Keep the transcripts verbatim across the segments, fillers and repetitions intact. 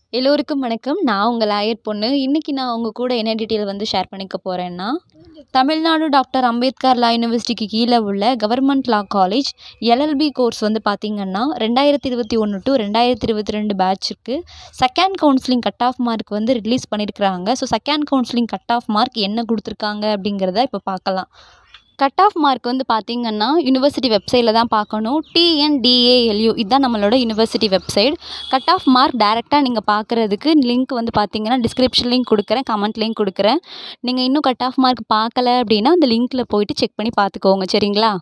எல்லோருக்கும் வணக்கம். நான் உங்கள் லாயர் பொண்ணு. இன்றைக்கி நான் உங்கள் கூட என்ன டீட்டெயில் வந்து ஷேர் பண்ணிக்க போகிறேன்னா, தமிழ்நாடு டாக்டர் அம்பேத்கர் லா யூனிவர்சிட்டிக்கு கீழே உள்ள government law college LLB course வந்து பார்த்திங்கன்னா ரெண்டாயிரத்தி இருபத்தி ஒன்று டு ரெண்டாயிரத்தி இருபத்தி ரெண்டு பேட்சுக்கு second counselling cut off mark வந்து ரிலீஸ் பண்ணியிருக்கிறாங்க. So second counselling cut off mark என்ன கொடுத்துருக்காங்க அப்படிங்கிறத இப்போ பார்க்கலாம். கட் ஆஃப் மார்க் வந்து பார்த்திங்கன்னா யூனிவர்சிட்டி வெப்சைட்டில் தான் பார்க்கணும். டிஎன்டிஏஎல்யூ இதுதான் நம்மளோட university website. Cut off mark டேரெக்டாக நீங்கள் பார்க்குறதுக்கு லிங்க் வந்து பார்த்திங்கன்னா டிஸ்கிரிப்ஷன் லிங்க் கொடுக்குறேன், கமெண்ட் லிங்க் கொடுக்குறேன். நீங்கள் இன்னும் கட் ஆஃப் மார்க் பார்க்கல அப்படின்னா அந்த லிங்க்கில் போயிட்டு செக் பண்ணி பார்த்துக்கோங்க, சரிங்களா?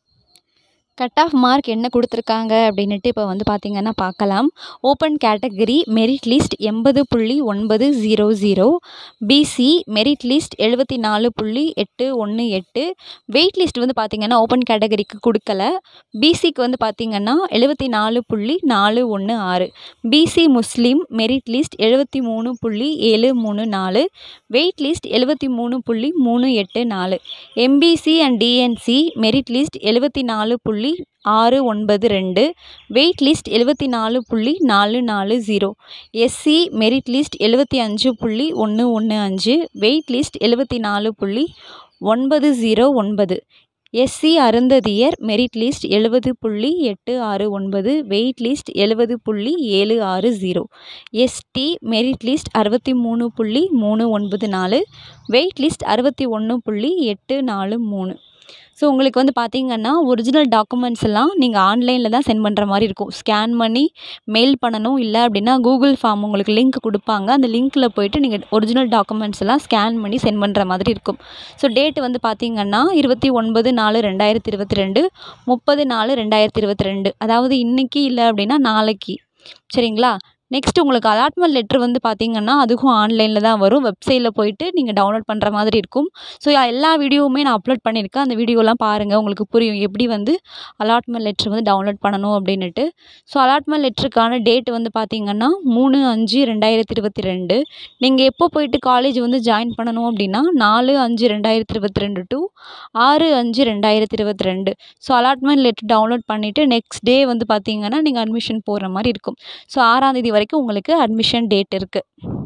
கட் ஆஃப் மார்க் என்ன கொடுத்துருக்காங்க அப்படின்ட்டு இப்போ வந்து பார்த்திங்கன்னா பார்க்கலாம். ஓப்பன் கேட்டகரி மெரிட் லிஸ்ட் எண்பது புள்ளி ஒன்பது zero zero, BC merit list எழுபத்தி நாலு புள்ளி எட்டு ஒன்று எட்டு. வெயிட் லிஸ்ட் வந்து பார்த்திங்கன்னா ஓப்பன் கேட்டகரிக்கு கொடுக்கல. பிசிக்கு வந்து பார்த்திங்கன்னா எழுபத்தி நாலு புள்ளி நாலு ஒன்று ஆறு. பிசி முஸ்லீம் மெரிட் லிஸ்ட் எழுபத்தி மூணு புள்ளி ஏழு மூணு நாலு, வெயிட் லிஸ்ட் எழுபத்தி மூணு புள்ளி மூணு எட்டு நாலு. MBC and DNC merit list எழுபத்தி நாலு புள்ளி ஆறு ஒன்பது ரெண்டு, வெயிட் லிஸ்ட் எழுபத்தி நாலு புள்ளி நாலு நாலு ஜீரோ. எஸ்சி மெரிட் லிஸ்ட் எழுபத்தி அஞ்சு புள்ளி ஒன்று ஒன்று அஞ்சு, வெயிட் லிஸ்ட் எழுபத்தி நாலு புள்ளி ஒன்பது ஜீரோ ஒன்பது. எஸ்சி அருந்ததியர் மெரிட் லிஸ்ட் எழுபது புள்ளி எட்டு ஆறு ஒன்பது, வெயிட் லிஸ்ட் எழுபது புள்ளி ஏழு ஆறு ஜீரோ. எஸ்டி மெரிட் லிஸ்ட் அறுபத்தி மூணு புள்ளி மூணு ஒன்பது நாலு, வெயிட் லிஸ்ட் அறுபத்தி ஒன்று புள்ளி எட்டு நாலு மூணு. ஸோ உங்களுக்கு வந்து பார்த்திங்கன்னா ஒரிஜினல் டாக்குமெண்ட்ஸ் எல்லாம் நீங்கள் ஆன்லைனில் தான் சென்ட் பண்ணுற மாதிரி இருக்கும். ஸ்கேன் பண்ணி மெயில் பண்ணணும். இல்லை அப்படின்னா கூகுள் ஃபார்ம் உங்களுக்கு லிங்க் கொடுப்பாங்க. அந்த லிங்க்கில் போய்ட்டு நீங்கள் ஒரிஜினல் டாக்குமெண்ட்ஸ் எல்லாம் ஸ்கேன் பண்ணி சென்ட் பண்ணுற மாதிரி இருக்கும். ஸோ டேட்டு வந்து பார்த்திங்கன்னா இருபத்தி ஒன்பது நாலு ரெண்டாயிரத்தி இருபத்தி ரெண்டு, முப்பது நாலு ரெண்டாயிரத்தி இருபத்தி ரெண்டு. அதாவது இன்றைக்கி இல்லை அப்படின்னா நாளைக்கு, சரிங்களா? நெக்ஸ்ட் உங்களுக்கு அலாட்மெண்ட் லெட்ரு வந்து பார்த்திங்கன்னா அதுவும் ஆன்லைனில் தான் வரும். வெப்சைட்டில் போயிட்டு நீங்கள் டவுன்லோட் பண்ணுற மாதிரி இருக்கும். ஸோ எல்லா வீடியோவுமே நான் அப்லோட் பண்ணியிருக்கேன். அந்த வீடியோலாம் பாருங்கள், உங்களுக்கு புரியும் எப்படி வந்து அலாட்மெண்ட் லெட்ரு வந்து டவுன்லோட் பண்ணணும் அப்படின்னுட்டு. ஸோ அலாட்மெண்ட் லெட்ருக்கான டேட் வந்து பார்த்திங்கன்னா மூணு அஞ்சு ரெண்டாயிரத்தி இருபத்தி ரெண்டு. நீங்கள் எப்போ போயிட்டு காலேஜ் வந்து ஜாயின் பண்ணணும் அப்படின்னா நாலு அஞ்சு ரெண்டாயிரத்தி இருபத்தி ரெண்டு டு ஆறு அஞ்சு ரெண்டாயிரத்தி இருபத்தி ரெண்டு. ஸோ அலாட்மெண்ட் லெட்ரு டவுன்லோட் பண்ணிவிட்டு நெக்ஸ்ட் டே வந்து பார்த்திங்கன்னா நீங்கள் அட்மிஷன் போடுற மாதிரி இருக்கும். ஸோ ஆறாம் தேதி வரைக்கும் உங்களுக்கு அட்மிஷன் டேட் இருக்குது.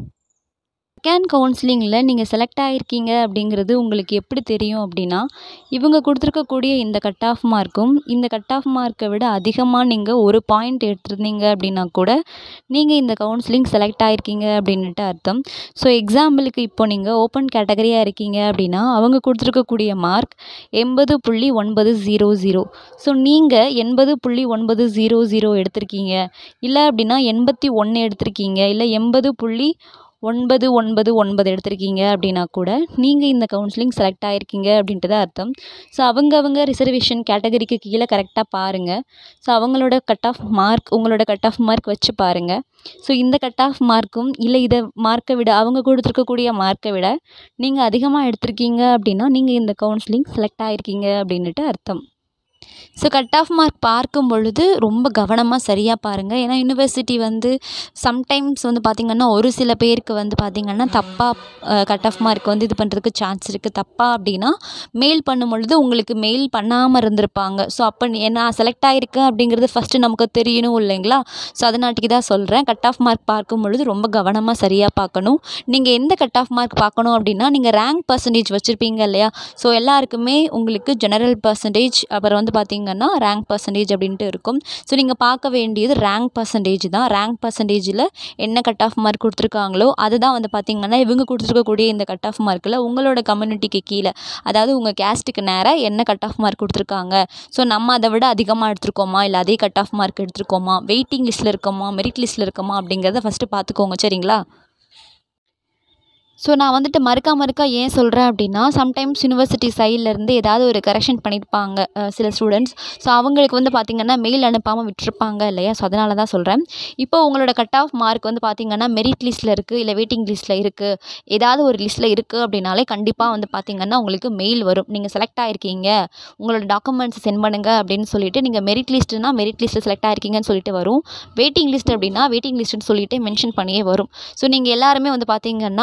செகண்ட் கவுன்சிலிங்கில் நீங்கள் செலக்ட் ஆகிருக்கீங்க அப்படிங்கிறது உங்களுக்கு எப்படி தெரியும் அப்படின்னா, இவங்க கொடுத்துருக்கக்கூடிய இந்த கட் ஆஃப் மார்க்கும் இந்த கட் ஆஃப் மார்க்கை விட அதிகமாக நீங்கள் ஒரு பாயிண்ட் எடுத்துருந்தீங்க அப்படின்னா கூட நீங்கள் இந்த கவுன்சிலிங் செலக்ட் ஆகிருக்கீங்க அப்படின்ட்டு அர்த்தம். ஸோ எக்ஸாம்பிளுக்கு இப்போ நீங்கள் ஓப்பன் கேட்டகரியாக இருக்கீங்க அப்படின்னா அவங்க கொடுத்துருக்கக்கூடிய மார்க் எண்பது புள்ளி ஒன்பது ஜீரோ ஜீரோ. ஸோ நீங்கள் எண்பது புள்ளி ஒன்பது ஜீரோ ஜீரோ எடுத்திருக்கீங்க, இல்லை அப்படின்னா எண்பத்தி ஒன்று எடுத்திருக்கீங்க, இல்லை எண்பது புள்ளி ஒன்பது ஒன்பது ஒன்பது எடுத்திருக்கீங்க அப்படின்னா கூட நீங்கள் இந்த கவுன்சிலிங் செலக்ட் ஆகிருக்கீங்க அப்படின்ட்டு தான் அர்த்தம். ஸோ அவங்கவங்க ரிசர்வேஷன் கேட்டகரிக்கு கீழே கரெக்டாக பாருங்கள். ஸோ அவங்களோட கட் ஆஃப் மார்க் உங்களோட கட் ஆஃப் மார்க் வச்சு பாருங்கள். ஸோ இந்த கட் ஆஃப் மார்க்கும் இல்லை இதை மார்க்கை விட அவங்க கொடுத்துருக்கக்கூடிய மார்க்கை விட நீங்கள் அதிகமாக எடுத்திருக்கீங்க அப்படின்னா நீங்கள் இந்த கவுன்சிலிங் செலக்ட் ஆகிருக்கீங்க அப்படின்ட்டு அர்த்தம். ஸோ கட் ஆஃப் மார்க் பார்க்கும் பொழுது ரொம்ப கவனமாக சரியாக பாருங்கள். ஏன்னா யூனிவர்சிட்டி வந்து சம்டைம்ஸ் வந்து பார்த்திங்கன்னா ஒரு சில பேருக்கு வந்து பார்த்திங்கன்னா தப்பாக கட் ஆஃப் மார்க் வந்து இது பண்ணுறதுக்கு சான்ஸ் இருக்குது. தப்பாக அப்படின்னா மெயில் பண்ணும் பொழுது உங்களுக்கு மெயில் பண்ணாமல் இருந்திருப்பாங்க. ஸோ அப்போ நான் செலக்ட் ஆகிருக்கேன் அப்படிங்கிறது ஃபஸ்ட்டு நமக்கு தெரியணும் இல்லைங்களா? ஸோ அதனாட்டிக்கு தான் சொல்கிறேன், கட் ஆஃப் மார்க் பார்க்கும் பொழுது ரொம்ப கவனமாக சரியாக பார்க்கணும். நீங்கள் எந்த கட் ஆஃப் மார்க் பார்க்கணும் அப்படின்னா நீங்கள் ரேங்க் பர்சன்டேஜ் வச்சுருப்பீங்க இல்லையா? ஸோ எல்லாருக்குமே உங்களுக்கு ஜெனரல் பர்சன்டேஜ் அப்புறம் வந்து பார்த்திங்கன்னா ரேங்க் பர்சன்டேஜ் அப்படின்ட்டு இருக்கும். ஸோ நீங்கள் பார்க்க வேண்டியது ரேங்க் பர்சன்டேஜ் தான். ரேங்க் பர்சன்டேஜில் என்ன கட் ஆஃப் மார்க் கொடுத்துருக்காங்களோ அதுதான் வந்து பார்த்திங்கன்னா இவங்க கொடுத்துருக்கக்கூடிய இந்த கட் ஆஃப் மார்க்கில் உங்களோட கம்யூனிட்டிக்கு கீழே, அதாவது உங்கள் கேஸ்ட்டுக்கு நேராக என்ன கட் ஆஃப் மார்க் கொடுத்துருக்காங்க. ஸோ நம்ம அதை விட அதிகமாக எடுத்துருக்கோமா, இல்லை அதே கட் ஆஃப் மார்க் எடுத்துருக்கோமா, வெயிட்டிங் லிஸ்ட்டில் இருக்கோமா, மெரிட் லிஸ்ட்டில் இருக்கோமா அப்படிங்கிறத ஃபஸ்ட்டு பார்த்துக்கோங்க, சரிங்களா? ஸோ நான் வந்துட்டு மறுக்கா மறுக்கா ஏன் சொல்கிறேன் அப்படின்னா, சம்டைம்ஸ் யூனிவர்சிட்டி சைட்லேருந்து ஏதாவது ஒரு கரெக்ஷன் பண்ணியிருப்பாங்க சில ஸ்டூடெண்ட்ஸ். ஸோ அவங்களுக்கு வந்து பார்த்திங்கன்னா மெயில் அனுப்பாமல் விட்டுருப்பாங்க இல்லையா? ஸோ அதனால தான் சொல்கிறேன். இப்போ உங்களோட கட் ஆஃப் மார்க் வந்து பார்த்திங்கன்னா மெரிட் லிஸ்ட்டில் இருக்குது, இல்லை வெயிட்டிங் லிஸ்ட்டில் இருக்குது, ஏதாவது ஒரு லிஸ்ட்டில் இருக்குது அப்படின்னாலே கண்டிப்பாக வந்து பார்த்திங்கன்னா உங்களுக்கு மெயில் வரும். நீங்கள் செலக்ட் ஆகிருக்கீங்க, உங்களோட டாக்குமெண்ட்ஸ் சென்ட் பண்ணுங்கள் அப்படின்னு சொல்லிட்டு நீங்கள் மெரிட் லிஸ்ட்டுனா மெரிட் லிஸ்ட்டில் செலக்ட் ஆகிருக்கீங்கன்னு சொல்லிட்டு வரும். வெயிட்டிங் லிஸ்ட் அப்படின்னா வெயிட்டிங் லிஸ்ட்டுன்னு சொல்லிட்டு மென்ஷன் பண்ணியே வரும். ஸோ நீங்கள் எல்லாருமே வந்து பார்த்திங்கன்னா அவங்க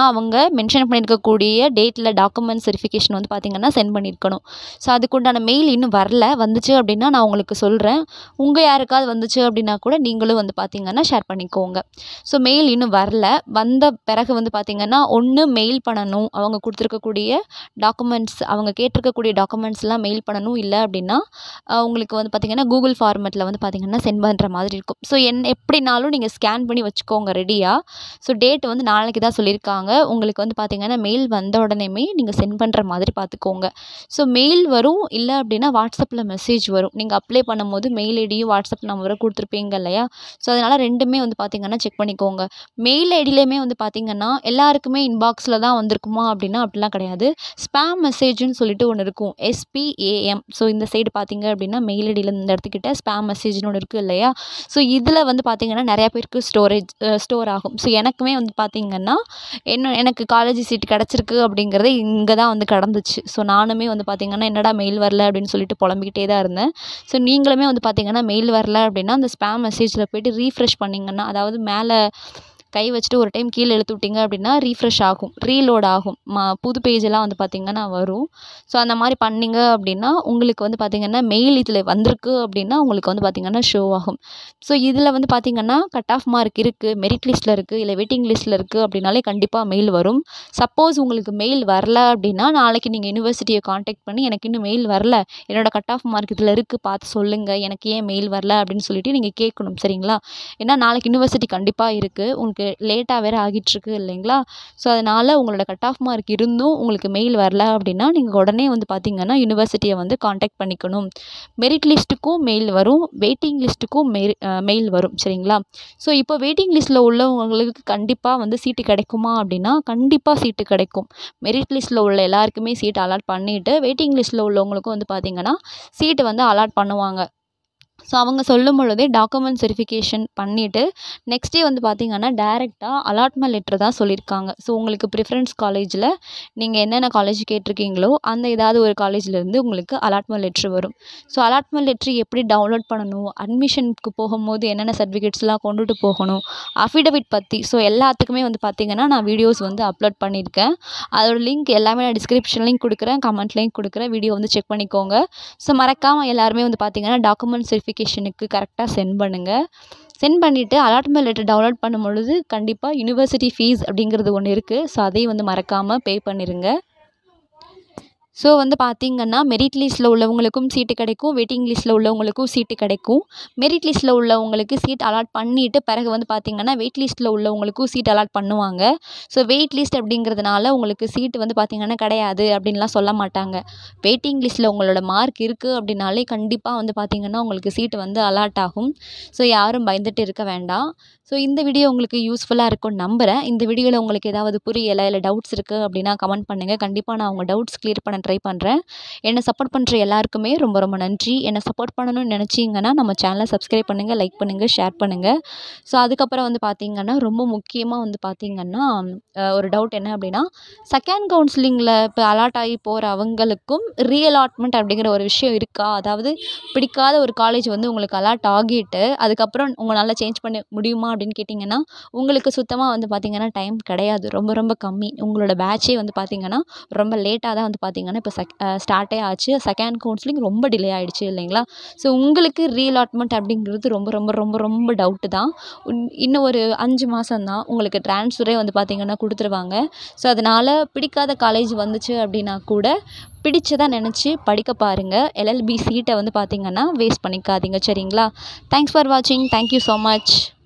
மென்ஷன் பண்ணியிருக்கக்கூடிய டேட்டில் டாக்குமெண்ட் வெரிஃபிகேஷன் வந்து பார்த்திங்கன்னா சென்ட் பண்ணியிருக்கணும். ஸோ அதுக்குண்டான மெயில் இன்னும் வரல. வந்துச்சு அப்படின்னா நான் உங்களுக்கு சொல்கிறேன். உங்கள் யாருக்காவது வந்துச்சு அப்படின்னா கூட நீங்களும் வந்து பார்த்திங்கன்னா ஷேர் பண்ணிக்கோங்க. ஸோ மெயில் இன்னும் வரல. வந்த பிறகு வந்து பார்த்திங்கன்னா ஒன்று மெயில் பண்ணணும். அவங்க கொடுத்துருக்கக்கூடிய டாக்குமெண்ட்ஸ் அவங்க கேட்டிருக்கக்கூடிய டாக்குமெண்ட்ஸ்லாம் மெயில் பண்ணணும். இல்லை அப்படின்னா உங்களுக்கு வந்து பார்த்திங்கன்னா கூகுள் ஃபார்மெட்டில் வந்து பார்த்திங்கன்னா சென்ட் பண்ணுற மாதிரி இருக்கும். ஸோ என் எப்படினாலும் நீங்கள் ஸ்கேன் பண்ணி வச்சுக்கோங்க ரெடியாக. ஸோ டேட் வந்து நாளைக்கு தான் சொல்லியிருக்காங்க. உங்களுக்கு வந்து பார்த்திங்கன்னா மெயில் வந்த உடனேமே நீங்கள் சென்ட் பண்ணுற மாதிரி பார்த்துக்கோங்க. ஸோ மெயில் வரும். இல்லை அப்படின்னா வாட்ஸ்அப்பில் மெசேஜ் வரும். நீங்கள் அப்ளை பண்ணும்போது மெயில் ஐடியும் வாட்ஸ்அப் நம்பரும் கொடுத்துருப்பீங்க இல்லையா? ஸோ அதனால் ரெண்டுமே வந்து பார்த்திங்கன்னா செக் பண்ணிக்கோங்க. மெயில் ஐடியிலையுமே வந்து பார்த்திங்கன்னா எல்லாருக்குமே இன்பாக்ஸில் தான் வந்திருக்குமா அப்படின்னா அப்படிலாம் கிடையாது. ஸ்பேம் மெசேஜ்னு சொல்லிட்டு ஒன்று இருக்கும். எஸ்பிஏஎம். ஸோ இந்த சைடு பார்த்திங்க அப்படின்னா மெயில் ஐடியில் இந்த இடத்துக்கிட்ட ஸ்பேம் மெசேஜ்னு ஒன்று இருக்குது இல்லையா? ஸோ இதில் வந்து பார்த்திங்கன்னா நிறையா பேருக்கு ஸ்டோரேஜ் ஸ்டோர் ஆகும். ஸோ எனக்குமே வந்து பார்த்திங்கன்னா என்ன எனக்கு காலேஜ் சீட் கிடச்சிருக்கு அப்படிங்கிறது இங்கே தான் வந்து கடந்துச்சு. ஸோ நானுமே வந்து பார்த்திங்கன்னா என்னடா மெயில் வரல அப்படின்னு சொல்லிட்டு புலம்பிக்கிட்டே தான் இருந்தேன். ஸோ நீங்களுமே வந்து பார்த்திங்கன்னா மெயில் வரல அப்படின்னா அந்த ஸ்பேம் மெசேஜில் போய்ட்டு ரீஃப்ரெஷ் பண்ணிங்கன்னா, அதாவது மேலே கை வச்சுட்டு ஒரு டைம் கீழே இழுத்து விட்டிங்க அப்படின்னா ரீஃப்ரெஷ் ஆகும், ரீலோட் ஆகும். மா புது பேஜெல்லாம் வந்து பார்த்திங்கன்னா வரும். ஸோ அந்த மாதிரி பண்ணிங்க அப்படின்னா உங்களுக்கு வந்து பார்த்திங்கன்னா மெயில் இதில் வந்திருக்கு அப்படின்னா உங்களுக்கு வந்து பார்த்திங்கன்னா ஷோ ஆகும். ஸோ இதில் வந்து பார்த்திங்கன்னா கட் ஆஃப் மார்க் இருக்குது, மெரிட் லிஸ்ட்டில் இருக்குது, இல்லை வெயிட்டிங் லிஸ்ட்டில் இருக்குது அப்படின்னாலே கண்டிப்பாக மெயில் வரும். சப்போஸ் உங்களுக்கு மெயில் வரல அப்படின்னா நாளைக்கு நீங்கள் யூனிவர்சிட்டியை காண்டாக்ட் பண்ணி எனக்கு இன்னும் மெயில் வரல, என்னோடய கட் ஆஃப் மார்க் இதில் இருக்குது பார்த்து சொல்லுங்கள், எனக்கு ஏன் மெயில் வரல அப்படின்னு சொல்லிட்டு நீங்கள் கேட்கணும். சரிங்களா? ஏன்னா நாளைக்கு யூனிவர்சிட்டி கண்டிப்பாக இருக்குது. உங்களுக்கு லேட்டாக வேறு ஆகிட்டுருக்கு இல்லைங்களா? ஸோ அதனால் உங்களோட கட் ஆஃப் மார்க் இருந்தும் உங்களுக்கு மெயில் வரல அப்படின்னா நீங்கள் உடனே வந்து பார்த்திங்கன்னா யூனிவர்சிட்டியை வந்து காண்டாக்ட் பண்ணிக்கணும். மெரிட் லிஸ்ட்டுக்கும் மெயில் வரும், வெயிட்டிங் லிஸ்ட்டுக்கும் மெரி மெயில் வரும். சரிங்களா? ஸோ இப்போ வெயிட்டிங் லிஸ்ட்டில் உள்ளவங்களுக்கு கண்டிப்பாக வந்து சீட்டு கிடைக்குமா அப்படின்னா கண்டிப்பாக சீட்டு கிடைக்கும். மெரிட் லிஸ்ட்டில் உள்ள எல்லாருக்குமே சீட் அலாட் பண்ணிவிட்டு வெயிட்டிங் லிஸ்ட்டில் உள்ளவங்களுக்கும் வந்து பார்த்திங்கன்னா சீட்டு வந்து அலாட் பண்ணுவாங்க. ஸோ அவங்க சொல்லும் பொழுதே டாக்குமெண்ட்ஸ் வெரிஃபிகேஷன் பண்ணிவிட்டு நெக்ஸ்ட் டே வந்து பார்த்திங்கன்னா டேரெக்டாக அலாட்மெண்ட் லெட்ரு தான் சொல்லியிருக்காங்க. ஸோ உங்களுக்கு ப்ரிஃபரன்ஸ் காலேஜில் நீங்கள் என்னென்ன காலேஜ் கேட்டிருக்கீங்களோ அந்த ஏதாவது ஒரு காலேஜ்லேருந்து உங்களுக்கு அலாட்மெண்ட் லெட்ரு வரும். ஸோ அலாட்மெண்ட் லெட்ரு எப்படி டவுன்லோட் பண்ணணும், அட்மிஷனுக்கு போகும்போது என்னென்ன சர்டிஃபிகேட்ஸ்லாம் கொண்டுட்டு போகணும், அஃபிடவிட் பற்றி ஸோ எல்லாத்துக்குமே வந்து பார்த்திங்கன்னா நான் வீடியோஸ் வந்து அப்லோட் பண்ணியிருக்கேன். அதோட லிங்க் எல்லாமே நான் டிஸ்கிரிப்ஷன்லேயும் கொடுக்குறேன், கமெண்ட்லேயும் கொடுக்குறேன். வீடியோ வந்து செக் பண்ணிக்கோங்க. ஸோ மறக்காமல் எல்லாருமே வந்து பார்த்திங்கன்னா டாக்குமெண்ட்ஸ் வெரிஃபிகேஷனுக்கு கரெக்டாக சென்ட் பண்ணுங்கள். சென்ட் பண்ணிவிட்டு அலாட்மெண்ட் லெட்டர் டவுன்லோட் பண்ணும் பொழுது கண்டிப்பாக யூனிவர்சிட்டி ஃபீஸ் அப்படிங்கிறது ஒன்று இருக்குது. ஸோ அதையும் வந்து மறக்காமல் பே பண்ணிடுங்க. ஸோ வந்து பார்த்திங்கன்னா மெரிட் லிஸ்ட்டில் உள்ளவங்களுக்கும் சீட்டு கிடைக்கும், வெயிட்டிங் லிஸ்ட்டில் உள்ளவங்களுக்கும் சீட்டு கிடைக்கும். மெரிட் லிஸ்ட்டில் உள்ளவங்களுக்கு சீட் அலாட் பண்ணிவிட்டு பிறகு வந்து பார்த்திங்கன்னா வெயிட் லிஸ்ட்டில் உள்ளவங்களுக்கும் சீட் அலாட் பண்ணுவாங்க. ஸோ வெயிட் லிஸ்ட் அப்படிங்கிறதுனால உங்களுக்கு சீட்டு வந்து பார்த்திங்கன்னா கிடையாது அப்படின்லாம் சொல்ல மாட்டாங்க. வெயிட்டிங் லிஸ்ட்டில் உங்களோட மார்க் இருக்குது அப்படின்னாலே கண்டிப்பாக வந்து பார்த்திங்கன்னா உங்களுக்கு சீட்டு வந்து அலாட் ஆகும். ஸோ யாரும் பயந்துட்டு இருக்க வேண்டாம். ஸோ இந்த வீடியோ உங்களுக்கு யூஸ்ஃபுல்லாக இருக்கும்னு நம்புகிறேன். இந்த வீடியோவில் உங்களுக்கு ஏதாவது புரியலை இல்லை டவுட்ஸ் இருக்குது அப்படின்னா கமெண்ட் பண்ணுங்கள். கண்டிப்பாக நான் உங்கள் டவுட்ஸ் கிளியர் பண்ண ட்ரை பண்ணுறேன். என்னை சப்போர்ட் பண்ணுற எல்லாருக்குமே ரொம்ப ரொம்ப நன்றி. என்னை சப்போர்ட் பண்ணணும்னு நினச்சிங்கன்னா நம்ம சேனலை சப்ஸ்கிரைப் பண்ணுங்கள், லைக் பண்ணுங்கள், ஷேர் பண்ணுங்கள். ஸோ அதுக்கப்புறம் வந்து பார்த்திங்கன்னா ரொம்ப முக்கியமாக வந்து பார்த்திங்கன்னா ஒரு டவுட் என்ன அப்படின்னா செகண்ட் கவுன்சிலிங்கில் இப்போ அலாட் ஆகி போகிற அவங்களுக்கும் ரீஅலாட்மெண்ட் அப்படிங்கிற ஒரு விஷயம் இருக்கா? அதாவது பிடிக்காத ஒரு காலேஜ் வந்து உங்களுக்கு அலாட் ஆகிட்டு அதுக்கப்புறம் உங்களால் சேஞ்ச் பண்ண முடியுமா அப்படின்னு கேட்டிங்கன்னா உங்களுக்கு சுத்தமாக வந்து பார்த்திங்கன்னா டைம் கிடையாது. ரொம்ப ரொம்ப கம்மி. உங்களோட பேட்சே வந்து பார்த்திங்கன்னா ரொம்ப லேட்டாக தான் வந்து பார்த்திங்கன்னா இப்போ செக் ஸ்டார்ட்டே ஆச்சு. செகண்ட் கவுன்சிலிங் ரொம்ப டிலே ஆகிடுச்சு இல்லைங்களா? ஸோ உங்களுக்கு ரீஅலாட்மெண்ட் அப்படிங்கிறது ரொம்ப ரொம்ப ரொம்ப ரொம்ப டவுட்டு தான். இன்னும் ஒரு அஞ்சு மாதம் தான் உங்களுக்கு ட்ரான்ஸ்ஃபரே வந்து பார்த்திங்கன்னா கொடுத்துருவாங்க. ஸோ அதனால் பிடிக்காத காலேஜ் வந்துச்சு அப்படின்னா கூட பிடிச்சதாக நினச்சி படிக்க பாருங்கள். எல்எல்பி சீட்டை வந்து பார்த்திங்கன்னா வேஸ்ட் பண்ணிக்காதீங்க. சரிங்களா? தேங்க்ஸ் ஃபார் வாட்சிங். Thank you so much.